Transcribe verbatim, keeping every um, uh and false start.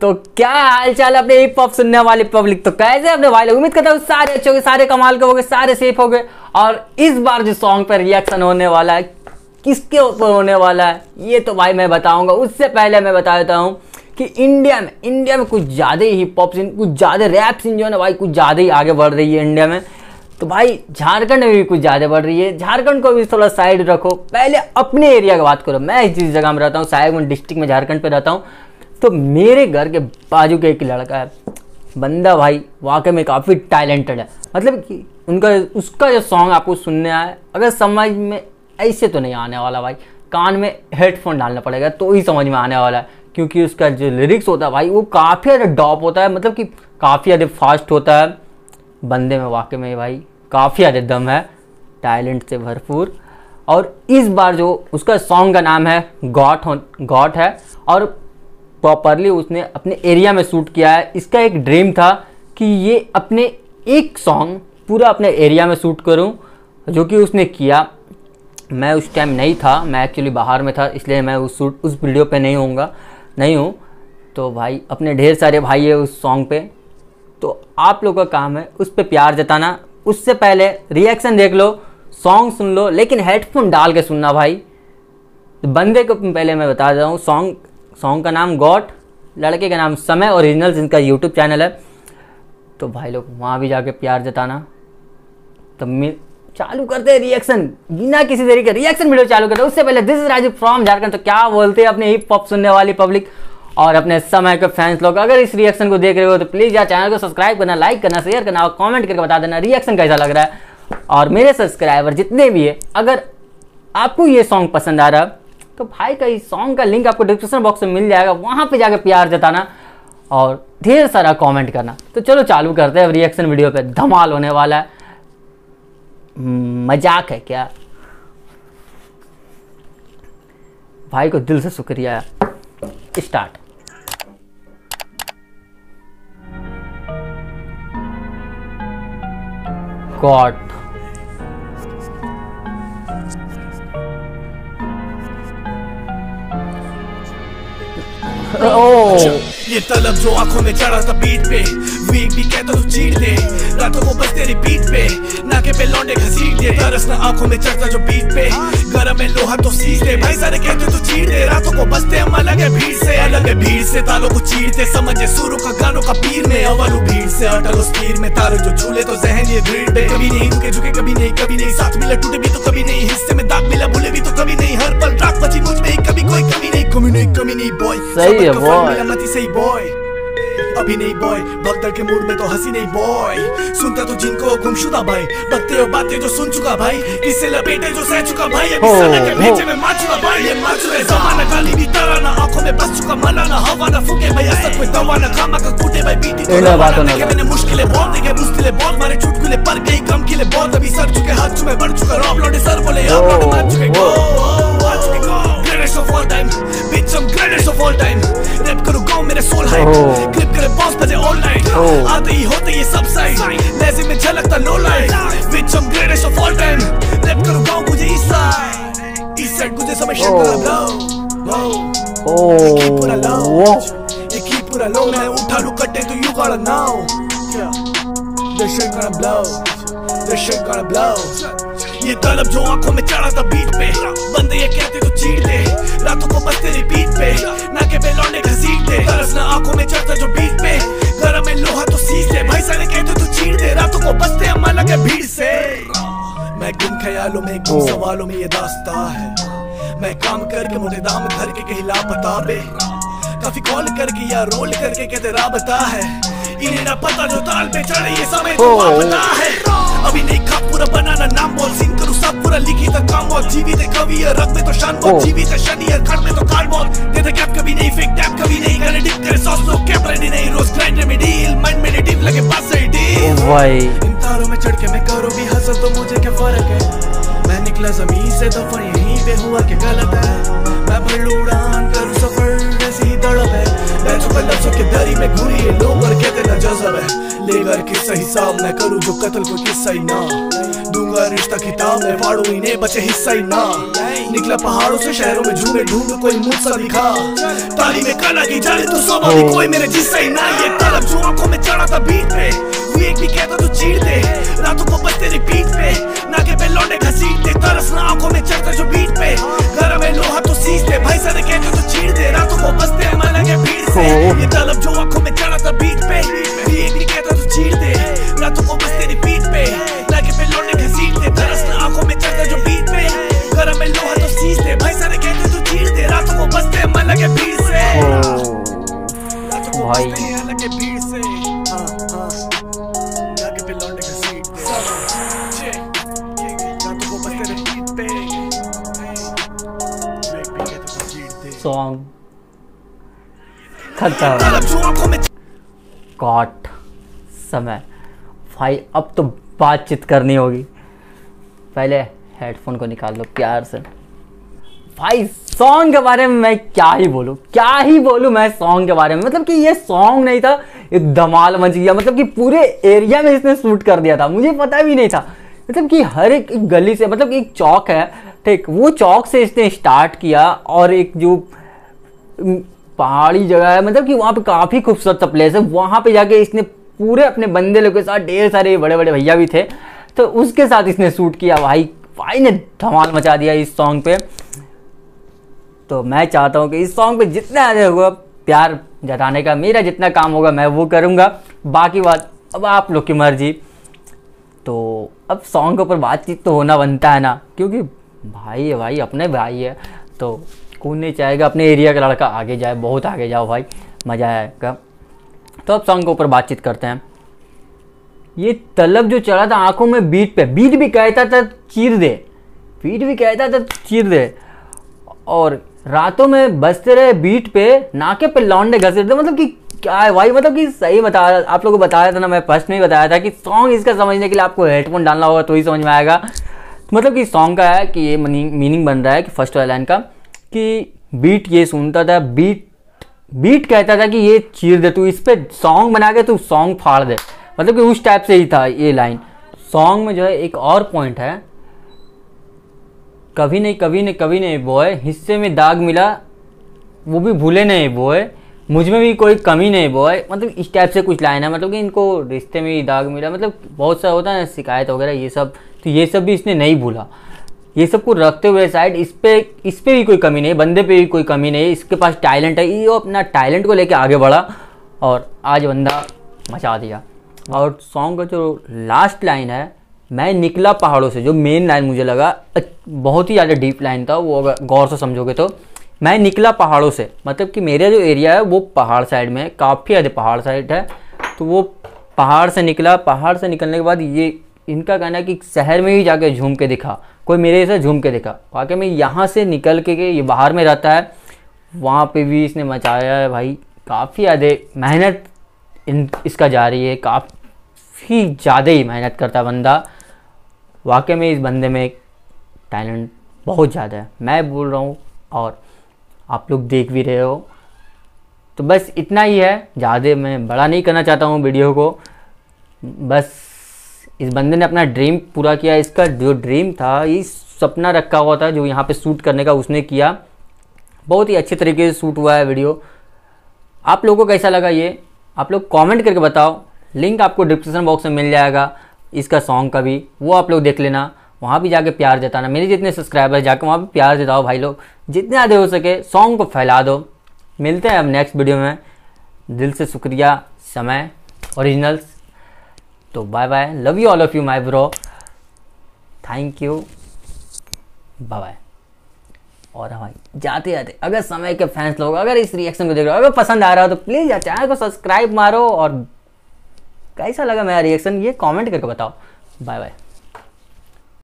तो क्या हाल चाल अपने हिप हॉप सुनने वाली पब्लिक, तो कैसे अपने भाई लोग, उम्मीद करता हूँ सारे अच्छे हो गए, सारे कमाल के हो गए, सारे सेफ हो गए। और इस बार जो सॉन्ग पर रिएक्शन होने वाला है, किसके ऊपर होने वाला है, ये तो भाई मैं बताऊंगा। उससे पहले मैं बता देता हूँ कि इंडिया में इंडिया में कुछ ज़्यादा ही हिप हॉप सीन, कुछ ज़्यादा रैप सीन जो है ना भाई, कुछ ज़्यादा ही आगे बढ़ रही है इंडिया में। तो भाई झारखंड में भी कुछ ज़्यादा बढ़ रही है, झारखंड को भी थोड़ा साइड रखो। पहले अपने एरिया की बात करो। मैं इस जगह में रहता हूँ, साहेबगंज डिस्ट्रिक्ट में झारखंड पे रहता हूँ। तो मेरे घर के बाजू के एक लड़का है, बंदा भाई वाकई में काफ़ी टैलेंटेड है। मतलब कि उनका उसका जो सॉन्ग आपको सुनने आए, अगर समझ में ऐसे तो नहीं आने वाला भाई, कान में हेडफोन डालना पड़ेगा तो ही समझ में आने वाला है। क्योंकि उसका जो लिरिक्स होता है भाई, वो काफ़ी ज़्यादा डॉप होता है, मतलब कि काफ़ी ज़्यादा फास्ट होता है। बंदे में वाकई में भाई काफ़ी ज़्यादा दम है, टैलेंट से भरपूर। और इस बार जो उसका सॉन्ग का नाम है गॉट गॉट है, और प्रॉपरली उसने अपने एरिया में शूट किया है। इसका एक ड्रीम था कि ये अपने एक सॉन्ग पूरा अपने एरिया में शूट करूं, जो कि उसने किया। मैं उस टाइम नहीं था, मैं एक्चुअली बाहर में था, इसलिए मैं उस शूट उस वीडियो पे नहीं होऊंगा नहीं हूँ। तो भाई अपने ढेर सारे भाई है उस सॉन्ग पे, तो आप लोगों का काम है उस पर प्यार जताना। उससे पहले रिएक्शन देख लो, सॉन्ग सुन लो, लेकिन हेडफोन डाल के सुनना भाई। बंदे को पहले मैं बता रहा हूँ, सॉन्ग सॉन्ग का नाम गॉड, लड़के का नाम समय, ओरिजिनल जिनका यूट्यूब चैनल है। तो भाई लोग वहाँ भी जाके प्यार जताना। तो मैं चालू करते हैं रिएक्शन, बिना किसी तरीके रिएक्शन वीडियो चालू करते हैं। उससे पहले this is Rajdeep from Jharkhand. तो क्या बोलते हैं अपने हिप हॉप सुनने वाली पब्लिक और अपने समय के फैंस लोग, अगर इस रिएक्शन को देख रहे हो तो प्लीज़ यार चैनल को सब्सक्राइब करना, लाइक करना, शेयर करना और कमेंट करके बता देना रिएक्शन कैसा लग रहा है। और मेरे सब्सक्राइबर जितने भी है, अगर आपको ये सॉन्ग पसंद आ रहा तो भाई का इस सॉन्ग का लिंक आपको डिस्क्रिप्शन बॉक्स में मिल जाएगा, वहाँ पे जाके प्यार जताना और ढेर सारा कमेंट करना। तो चलो चालू करते हैं रिएक्शन वीडियो पे, धमाल होने वाला है। मजाक है क्या? भाई को दिल से शुक्रिया। स्टार्ट। गॉड ये तलब जो आंखों में चढ़ा था बीट पे, वीक भी कहता तू चीट दे, रातों को बस तेरी बीट पे, नाके पे लौंडे घसीट दे, तरस ना आंखों में चढ़ता जो बीट पे, गरम है लोहा तो सीज दे, भाई सारे कहते तू चीट दे, रातों को बसते हम अलग है भीड़ से, अलग है भीड़ से, तालों को चीरते, समझे सुरों का गानों का पीर में, अवलू भीड़ से अटलो स्पीड में, तारों जो झूले तो जहन ये भीड़ पे, कभी नहीं रुके झुके, कभी नहीं कभी नहीं, साथ मिला टूटे भी तो कभी नहीं, हिस्से में दाग मिला भूले भी तो कभी नहीं, हर पल रात बची मुझ में कभी कोई कमी नहीं, कमी नहीं कमी नहीं बॉय, सही है बॉय, मती सही बॉय, अभी नहीं बॉय, भगदड़ के मूड में तो हंसी नहीं बॉय, सुनता तो जिनको गुमशुदा भाई, बकते हो बातें जो सुन चुका भाई, किससे लपेटे जो सह चुका भाई, अभी सना के भेजे में मार चुका भाई, ये मार चुका जमाना गाली भी तारा ना, आंखों में बस चुका मना ना, हवा ना फूके भाई, असर कोई दवा ना, खामा का कूटे भाई, बीटी तो रवाना देखे मैंने, मुश्किलें बहुत देखे, मुश्किलें बहुत मारे, चुटकुले पर गई कम किले बहुत, अभी सर चुके हाथ चुमे बढ़ चुका, रॉप लौटे सर बोले आप लौटे मार चुके, गो आ चुके go, greatest of all time, bitch I'm greatest of all time, rap करूँ गाँव मेरे सोल हाइप, क्लिप करे बॉस बजे ऑल नाइट, आते ही होते ये सब साइड, लेज़ी में झलकता low light, bitch I'm greatest of all time, rap करूँ गाँव मुझे ईस्ट साइड, ईस्ट साइड मुझे समय शेप करा ब्लो, ये की पूरा लो, ये की पूरा लो, मैं उठा लूँ कट्टे तो you gotta know, the shit gonna blow, the shit gonna blow, ये तलब जो आंखों में चढ़ा था बीट पे, बंदे ये कहते तो चीट दे, रातों को बस तेरी बीट पे, नाके पे लौंडे घसीट दे, तरस ना आंखों में चढ़ता जो बीट पे, गरम है लोहा तो सीज दे, भाई सारे कहते तो चीट दे, रातों को बसते हम अलग है भीड़ से, मैं गुम ख्यालों में गुम सवालों में ये दास्तां है, मैं काम करके मोटे दाम धर के कहीं लापता बे, काफी कॉल करके या रोल करके कहते राबता है, इन्हें ना पता जो ताल पे चढ़े ये समय तो पता है, अभी नहीं खा पूरा बनाना नाम बोल, सीन करूँ सब पूरा लिखी था काम बहुत, जीवित है कवि है रग में तो शान बहुत, जीवित है शनि है खड़ में तो काल बहुत, देते कैप कभी नहीं फेक टैप कभी नहीं, गले डिप तेरे सॉस लोग कैप रेडी नहीं, रोज ग्राइंडर में डील, माइंड में डिप लगे पास से डील, भाई इन तारों में चढ़ के मैं करूँ भी हंसल तो मुझे क्या फर्क है, मैं निकला जमीन से दफन यहीं पे हुआ क्या गलत है, मैं भर उड़ान करूँ सफर ऐसी ही तड़प है, मैं चुका लफ्ज़ों के दरी में घुरी है लोग और कहते ना जज़्ब सब है लेकर किस्सा हिसाब मैं करूँ जो कत्ल को किस्सा ही ना दूंगा रिश्ता किताब में फाड़ू इन्हें बचे हिस्सा ही ना निकला पहाड़ों से शहरों में झूमे ढूंढ कोई मुझसा दिखा ताली में कला की जाने तो सब अभी कोई मेरे जिस्सा ही ना ये तलब जो आंखों में चढ़ा था बीट पे वो एक भी कहता तो चीर दे रातों को बस तेरी पीठ पे नाके पे लौटे घसीटते तरस ना आंखों में चढ़ता जो बीट पे घर में लोहा तो सींचते भाई सारे कहते तो चीर दे रातों को बसते मन लगे भीड़ से ये तलब जो आंखों में चढ़ा था बीट पे वो एक भी कहता तो चीर दे रातों को बस तेरी पीठ पे नाके पे लौटे घसीटते तरस ना आंखों में चढ़ता जो बीट पे घर में लोहा तो सींचते भाई सारे कहते तो चीर दे रातों को बसते मन लगे भीड़ से रातों को बसते लगे भीड़ से हां हां नाके पे लौटे घसीटते रातों को बसते पीठ पे एक भी कहते तो चीर दे सॉन्ग खत्म। गॉट समय भाई अब तो बातचीत करनी होगी। पहले हेडफोन को निकाल लो प्यार से। भाई सॉन्ग के बारे में मैं क्या ही बोलूँ क्या ही बोलूँ मैं सॉन्ग के बारे में। मतलब कि ये सॉन्ग नहीं था एक धमाल मच गया। मतलब कि पूरे एरिया में इसने शूट कर दिया था मुझे पता भी नहीं था। मतलब कि हर एक, एक गली से मतलब कि एक चौक है ठीक वो चौक से इसने स्टार्ट किया और एक जो पहाड़ी जगह है मतलब कि वहाँ पे काफ़ी खूबसूरत सा प्लेस है वहाँ पे जाके इसने पूरे अपने बंदे लोग के साथ ढेर सारे बड़े बड़े भैया भी थे तो उसके साथ इसने शूट किया। भाई भाई ने धमाल मचा दिया इस सॉन्ग पे। तो मैं चाहता हूँ कि इस सॉन्ग पे जितना होगा प्यार जताने का मेरा जितना काम होगा मैं वो करूँगा। बाकी बात अब आप लोग की मर्जी। तो अब सॉन्ग के ऊपर बातचीत तो होना बनता है ना क्योंकि भाई है भाई अपने भाई है तो कौन नहीं चाहेगा अपने एरिया का लड़का आगे जाए बहुत आगे जाओ भाई मज़ा आएगा। तो अब सॉन्ग के ऊपर बातचीत करते हैं। ये तलब जो चढ़ा था आंखों में बीट पे बीट भी कहता था चीर दे बीट भी कहता था चीर दे और रातों में बजते रहे बीट पे नाके पे लौंडे घसीट दे। मतलब कि क्या है भाई मतलब कि सही बता आप लोगों को बताया था ना मैं फर्स्ट में ही बताया था कि सॉन्ग इसका समझने के लिए आपको हेडफोन डालना होगा तो ही समझ में आएगा। मतलब कि सॉन्ग का है कि ये मीनिंग बन रहा है कि फर्स्ट वाला लाइन का कि बीट ये सुनता था बीट बीट कहता था कि ये चीर दे तू इस पे सॉन्ग बना के तू सॉन्ग फाड़ दे। मतलब कि उस टाइप से ही था ये लाइन। सॉन्ग में जो है एक और पॉइंट है कभी नहीं कभी नहीं कभी नहीं बॉय हिस्से में दाग मिला वो भी भूले नहीं बॉय मुझ में भी कोई कमी नहीं बॉय। मतलब इस टाइप से कुछ लाइन है। मतलब कि इनको रिश्ते में ही दाग मिला मतलब बहुत सा होता है ना शिकायत वगैरह ये सब तो ये सब भी इसने नहीं भूला। ये सब को रखते हुए साइड इस पे इस पे भी कोई कमी नहीं बंदे पे भी कोई कमी नहीं इसके पास टैलेंट है ये अपना टैलेंट को लेके आगे बढ़ा और आज बंदा मचा दिया। और सॉन्ग का जो लास्ट लाइन है मैं निकला पहाड़ों से जो मेन लाइन मुझे लगा बहुत ही ज़्यादा डीप लाइन था वो अगर गौर से समझोगे तो मैं निकला पहाड़ों से मतलब कि मेरा जो एरिया है वो पहाड़ साइड में काफ़ी ज़्यादा पहाड़ साइड है तो वो पहाड़ से निकला पहाड़ से निकलने के बाद ये इनका कहना है कि शहर में ही जाके झूम के दिखा कोई मेरे से झूम के दिखा वाकई में यहाँ से निकल के, के ये बाहर में रहता है वहाँ पे भी इसने मचाया है भाई। काफ़ी ज़्यादा मेहनत इन इसका जारी है काफ़ी ज़्यादा ही मेहनत करता है बंदा। वाकई में इस बंदे में टैलेंट बहुत ज़्यादा है मैं बोल रहा हूँ और आप लोग देख भी रहे हो। तो बस इतना ही है ज़्यादा मैं बड़ा नहीं करना चाहता हूँ वीडियो को। बस इस बंदे ने अपना ड्रीम पूरा किया। इसका जो ड्रीम था ये सपना रखा हुआ था जो यहाँ पे शूट करने का उसने किया। बहुत ही अच्छे तरीके से शूट हुआ है वीडियो। आप लोगों को कैसा लगा ये आप लोग कमेंट करके बताओ। लिंक आपको डिस्क्रिप्शन बॉक्स में मिल जाएगा इसका सॉन्ग का भी वो आप लोग देख लेना। वहाँ भी जाके प्यार जताना मेरे जितने सब्सक्राइबर जाके वहाँ भी प्यार जताओ भाई लोग जितने ज़्यादा हो सके सॉन्ग को फैला दो। मिलते हैं अब नेक्स्ट वीडियो में। दिल से शुक्रिया समय ओरिजिनल्स। तो bye bye love you all of you my bro thank you bye bye. और भाई जाते जाते अगर समय के फैंस लोग अगर इस रिएक्शन को देख रहे हो अगर पसंद आ रहा हो तो प्लीज़ यार चैनल को सब्सक्राइब मारो और कैसा लगा मेरा रिएक्शन ये कमेंट करके बताओ। Bye bye.